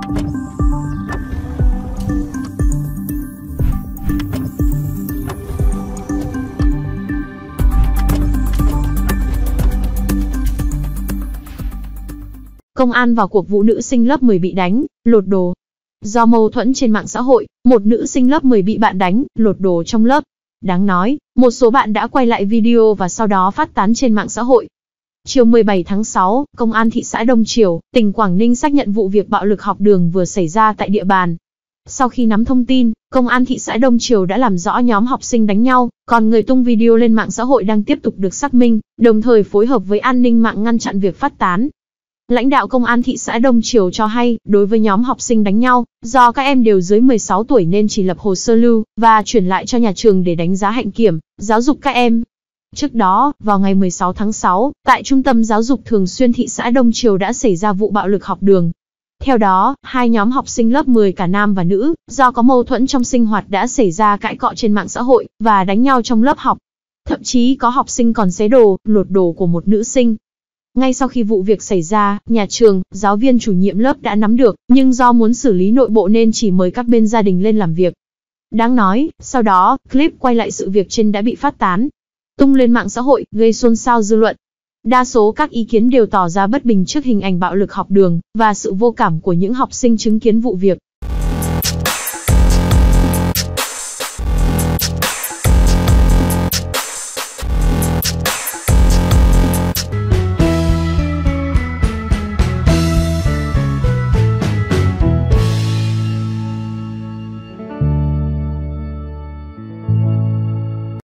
Công an vào cuộc vụ nữ sinh lớp 10 bị đánh, lột đồ. Do mâu thuẫn trên mạng xã hội, một nữ sinh lớp 10 bị bạn đánh, lột đồ trong lớp. Đáng nói, một số bạn đã quay lại video và sau đó phát tán trên mạng xã hội. Chiều 17 tháng 6, Công an thị xã Đông Triều, tỉnh Quảng Ninh xác nhận vụ việc bạo lực học đường vừa xảy ra tại địa bàn. Sau khi nắm thông tin, Công an thị xã Đông Triều đã làm rõ nhóm học sinh đánh nhau, còn người tung video lên mạng xã hội đang tiếp tục được xác minh, đồng thời phối hợp với an ninh mạng ngăn chặn việc phát tán. Lãnh đạo Công an thị xã Đông Triều cho hay, đối với nhóm học sinh đánh nhau, do các em đều dưới 16 tuổi nên chỉ lập hồ sơ lưu và chuyển lại cho nhà trường để đánh giá hạnh kiểm, giáo dục các em. Trước đó, vào ngày 16 tháng 6, tại Trung tâm Giáo dục Thường xuyên thị xã Đông Triều đã xảy ra vụ bạo lực học đường. Theo đó, hai nhóm học sinh lớp 10 cả nam và nữ, do có mâu thuẫn trong sinh hoạt đã xảy ra cãi cọ trên mạng xã hội và đánh nhau trong lớp học. Thậm chí có học sinh còn xé đồ, lột đồ của một nữ sinh. Ngay sau khi vụ việc xảy ra, nhà trường, giáo viên chủ nhiệm lớp đã nắm được, nhưng do muốn xử lý nội bộ nên chỉ mời các bên gia đình lên làm việc. Đáng nói, sau đó, clip quay lại sự việc trên đã bị phát tán, tung lên mạng xã hội, gây xôn xao dư luận. Đa số các ý kiến đều tỏ ra bất bình trước hình ảnh bạo lực học đường, và sự vô cảm của những học sinh chứng kiến vụ việc.